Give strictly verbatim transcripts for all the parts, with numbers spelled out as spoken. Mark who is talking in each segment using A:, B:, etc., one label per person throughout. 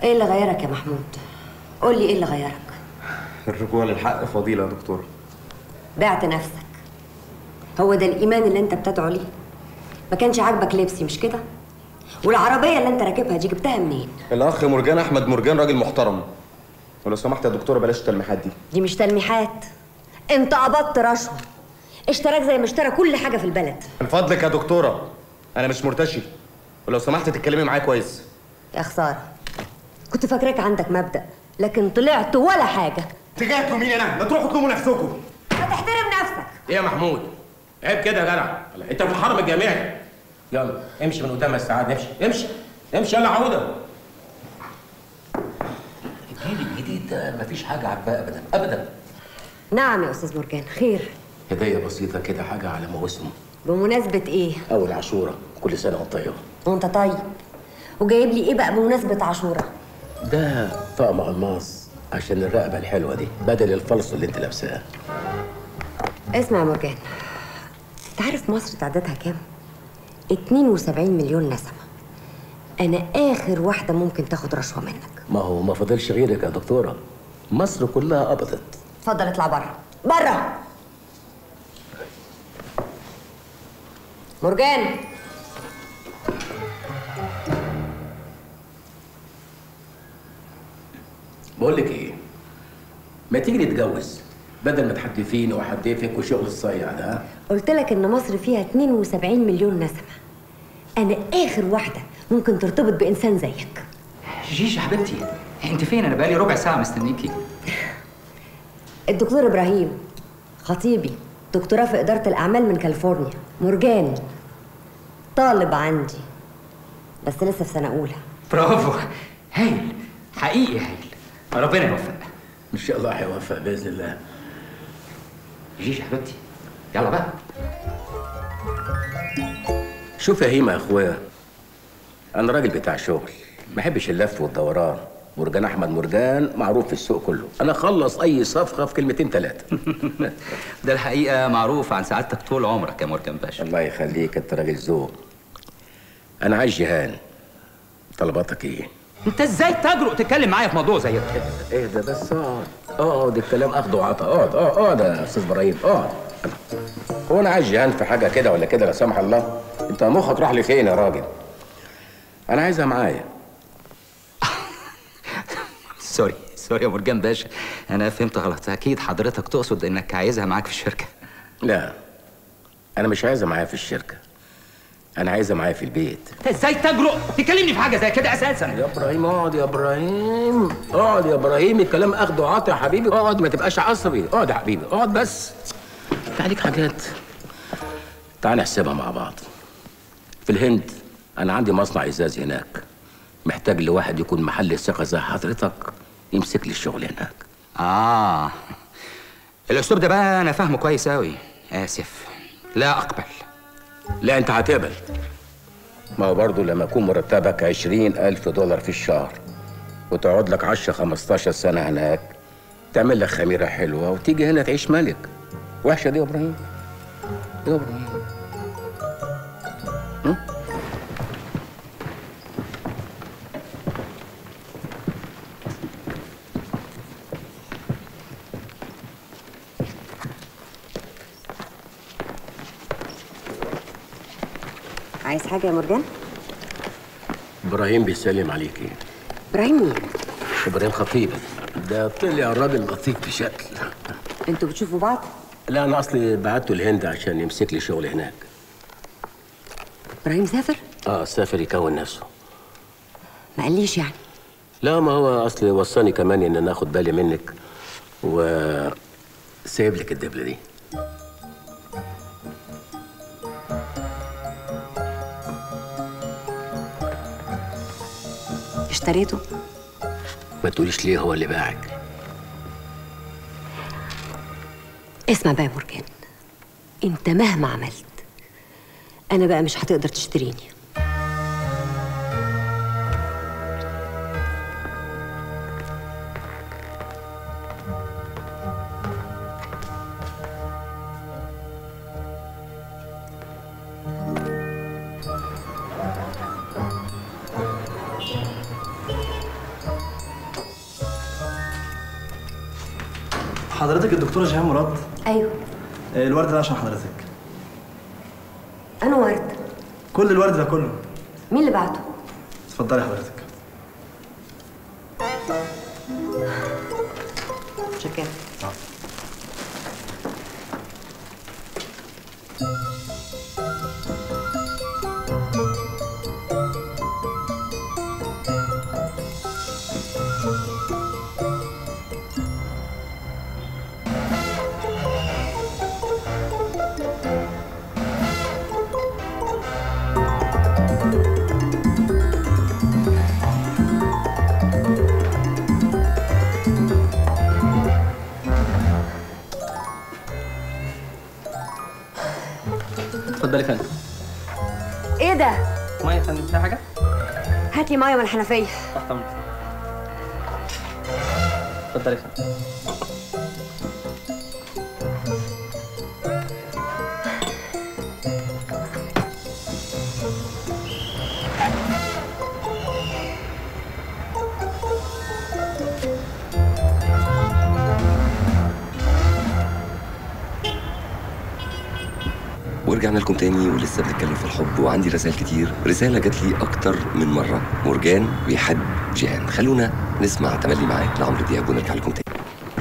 A: ايه اللي غيرك يا محمود؟ قول لي ايه اللي غيرك؟
B: الرجوع للحق فضيلة يا دكتورة.
A: بعت نفسك، هو ده الايمان اللي انت بتدعو ليه؟ ما كانش عاجبك لبسي مش كده؟ والعربيه اللي انت راكبها دي جبتها منين؟
B: الاخ مرجان احمد مرجان راجل محترم، ولو سمحت يا دكتوره بلاش التلميحات دي.
A: دي مش تلميحات، انت قبضت رشوه، اشتراك زي ما اشترى كل حاجه في البلد.
B: من فضلك يا دكتوره انا مش مرتشي، ولو سمحت تتكلمي معايا كويس.
A: يا خساره، كنت فاكراك عندك مبدأ لكن طلعت ولا حاجه.
B: تجاهكم مين انا؟ ما تروحوا اطلبوا نفسكم.
A: ما تحترم نفسك.
C: ايه يا محمود؟ عيب كده يا جدع، انت في الحرم الجامعي. يلا امشي من قدام السعاد، امشي امشي امشي يلا عوده. الجيل الجديد ده مفيش حاجه عاجباه ابدا ابدا.
A: نعم يا استاذ مرجان، خير؟
C: هديه بسيطه كده، حاجه على موسم.
A: بمناسبه ايه؟
C: اول عاشوره، كل سنه وانت طيبه.
A: وانت طيب. وجايب لي ايه بقى بمناسبه عاشوره؟
C: ده طقم الماس عشان الرقبه الحلوه دي بدل الفلس اللي انت لابساه.
A: اسمع يا مرجان، انت عارف مصر تعدادها كام؟ اتنين وسبعين مليون نسمه. انا اخر واحده ممكن تاخد رشوه منك.
C: ما هو ما فضلش غيرك يا دكتوره، مصر كلها قبضت.
A: اتفضل اطلع بره بره. مرجان،
C: بقول لك ايه، ما تيجي نتجوز بدل ما تحدفيني واحدفك وشغل الصيع ده.
A: قلت لك ان مصر فيها اتنين وسبعين مليون نسمه، انا اخر واحده ممكن ترتبط بانسان زيك.
D: جيجي حبيبتي، انت فين؟ انا بقالي ربع ساعه مستنيكي.
A: الدكتور ابراهيم خطيبي، دكتوراه في اداره الاعمال من كاليفورنيا. مرجان طالب عندي بس لسه في سنه اولى.
D: برافو، هايل حقيقي هايل، ربنا يوفق.
C: ان شاء الله هيوفق باذن الله.
D: جيجي حبيبتي يلا بقى.
C: شوف يا هيما يا اخويا، انا راجل بتاع شغل، ما بحبش اللف والدوران. مرجان احمد مرجان معروف في السوق كله، انا اخلص اي صفقه في كلمتين ثلاثه.
D: ده الحقيقه معروف عن سعادتك طول عمرك يا مرجان باشا.
C: الله يخليك، انت راجل ذوق. انا عايز جيهان، طلباتك ايه؟
D: انت ازاي تجرؤ تتكلم معايا في موضوع زي ده؟
C: اهدى بس، اقعد اقعد، الكلام اخده وعطا. اقعد اقعد يا استاذ ابراهيم، اقعد. هو انا عايز جيهان في حاجه كده ولا كده لا سمح الله؟ انت مخك راح لفين يا راجل؟ انا عايزها معايا.
D: سوري سوري يا مرجان باشا، انا فهمت غلط. اكيد حضرتك تقصد انك عايزها معاك في الشركه.
C: لا، انا مش عايزها معايا في الشركه، انا عايزها معايا في البيت.
D: انت ازاي تجرؤ تكلمني في حاجه زي كده اساسا؟
C: يا ابراهيم اقعد يا ابراهيم، اقعد يا ابراهيم، الكلام اخده وعطا يا حبيبي. اقعد ما تبقاش عصبي، اقعد يا حبيبي اقعد بس. انت عليك حاجات، تعال نحسبها مع بعض. في الهند انا عندي مصنع ازاز هناك، محتاج لواحد يكون محل ثقه زي حضرتك يمسك لي الشغل هناك.
D: اه الاسلوب ده بقى انا فاهمه كويس قوي. اسف لا اقبل.
C: لا انت هتقبل. ما هو برضه لما يكون مرتبك عشرين ألف دولار في الشهر وتقعد لك عشرة خمستاشر سنة هناك، تعمل لك خميرة حلوة وتيجي هنا تعيش ملك. وحشة دي يا إبراهيم؟ يا إبراهيم م?
A: عايز حاجه يا مرجان؟
C: إبراهيم بيسلم عليكي.
A: ابراهيم مين؟
C: إبراهيم خطيب، ده طلع راجل لطيف بشكل.
A: انتوا بتشوفوا بعض؟
C: لا أنا أصلي بعته الهند عشان يمسك لي شغل هناك.
A: ابراهيم سافر؟
C: اه سافر يكون نفسه.
A: ما قاليش يعني؟
C: لا ما هو اصلي وصاني كمان ان انا اخد بالي منك و سايب لك الدبله دي.
A: اشتريته؟
C: ما تقوليش ليه هو اللي باعك.
A: اسمع بقى يا مرجان، انت مهما عملت انا بقى مش هتقدر تشتريني.
E: حضرتك الدكتوره جيهان مراد؟
A: ايوه.
E: الورد ده عشان حضرتك.
A: انا ورد.
E: كل الورد ده كله.
A: مين اللي بعته؟
E: اتفضلي حضرتك.
A: شكرا.
C: اتفضلي يا فندم.
A: ايه ده؟
F: ميه يا فندم، في حاجه؟
A: هات لي ميه من الحنفيه.
F: تحت امرك. اتفضلي يا فندم.
G: ورجعنا لكم تاني ولسه بنتكلم في الحب، وعندي رسائل كتير. رسالة جات لي أكتر من مرة. مرجان بيحب جيهان. خلونا نسمع تملي معاك لعمرو دياب ونرجع لكم تاني.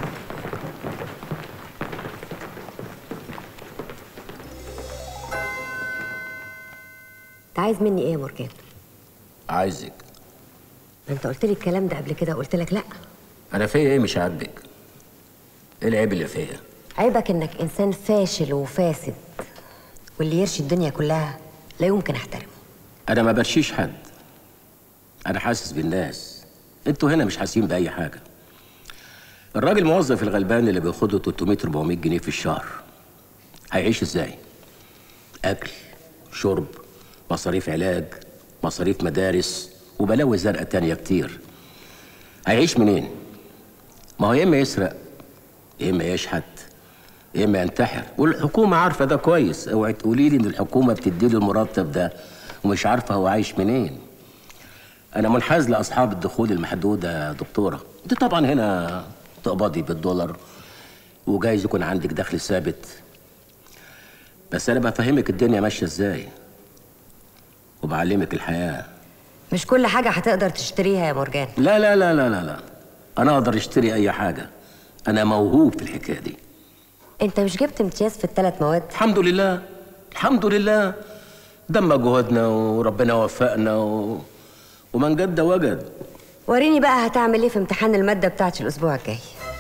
A: انت عايز مني ايه يا مرجان؟
C: عايزك.
A: انت قلت لي الكلام ده قبل كده قلت لك لا.
C: انا فيا ايه مش عاجبك؟ ايه العيب اللي فيا؟
A: عيبك انك انسان فاشل وفاسد، واللي يرشي الدنيا كلها لا يمكن احترمه.
C: انا ما برشيش حد، انا حاسس بالناس. انتوا هنا مش حاسين باي حاجه. الراجل الموظف الغلبان اللي بياخده تلتمية أربعمية جنيه في الشهر هيعيش ازاي؟ اكل، شرب، مصاريف علاج، مصاريف مدارس، وبلاوي زرقاء تانية كتير. هيعيش منين؟ ما هو يا اما يسرق يا اما يشحت يا اما ينتحر، والحكومه عارفه ده كويس. اوعي تقولي لي ان الحكومه بتدي له المرتب ده ومش عارفه هو عايش منين. انا منحاز لاصحاب الدخول المحدوده يا دكتوره. انت طبعا هنا تقبضي بالدولار وجايز يكون عندك دخل ثابت، بس انا بفهمك الدنيا ماشيه ازاي وبعلمك الحياه.
A: مش كل حاجه هتقدر تشتريها يا مرجان.
C: لا لا لا لا لا لا، انا اقدر اشتري اي حاجه. انا موهوب في الحكايه دي.
A: انت مش جبت امتياز في الثلاث مواد؟
C: الحمد لله الحمد لله، دم جهدنا وربنا وفقنا و... ومن جد وجد.
A: وريني بقى هتعمل ايه في امتحان الماده بتاعت الاسبوع الجاي.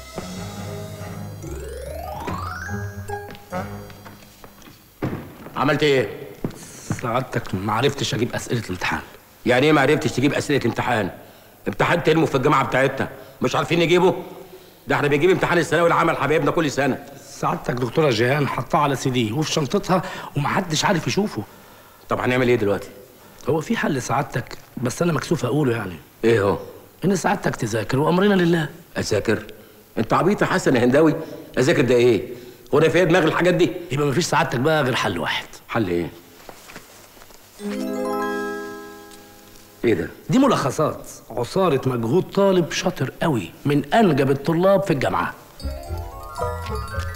C: عملت ايه؟
H: سعادتك ما عرفتش اجيب اسئله الامتحان.
C: يعني ايه ما عرفتش تجيب اسئله امتحان؟ امتحان ترموا في الجامعه بتاعتنا مش عارفين نجيبه؟ ده احنا بنجيب امتحان الثانوي العام حبايبنا كل سنه.
H: سعادتك دكتوره جيهان حطاه على سي دي وفي شنطتها ومحدش عارف يشوفه.
C: طب هنعمل ايه دلوقتي؟
H: هو في حل سعادتك، بس انا مكسوف اقوله. يعني
C: ايه هو؟
H: ان سعادتك تذاكر وامرنا لله.
C: اذاكر؟ انت عبيط يا حسن يا هنداوي. اذاكر ده ايه؟ هو انا في دماغ الحاجات دي؟
H: يبقى مفيش سعادتك بقى غير حل واحد.
C: حل ايه؟ ايه ده؟
H: دي ملخصات عصاره مجهود طالب شاطر قوي من انجب الطلاب في الجامعه.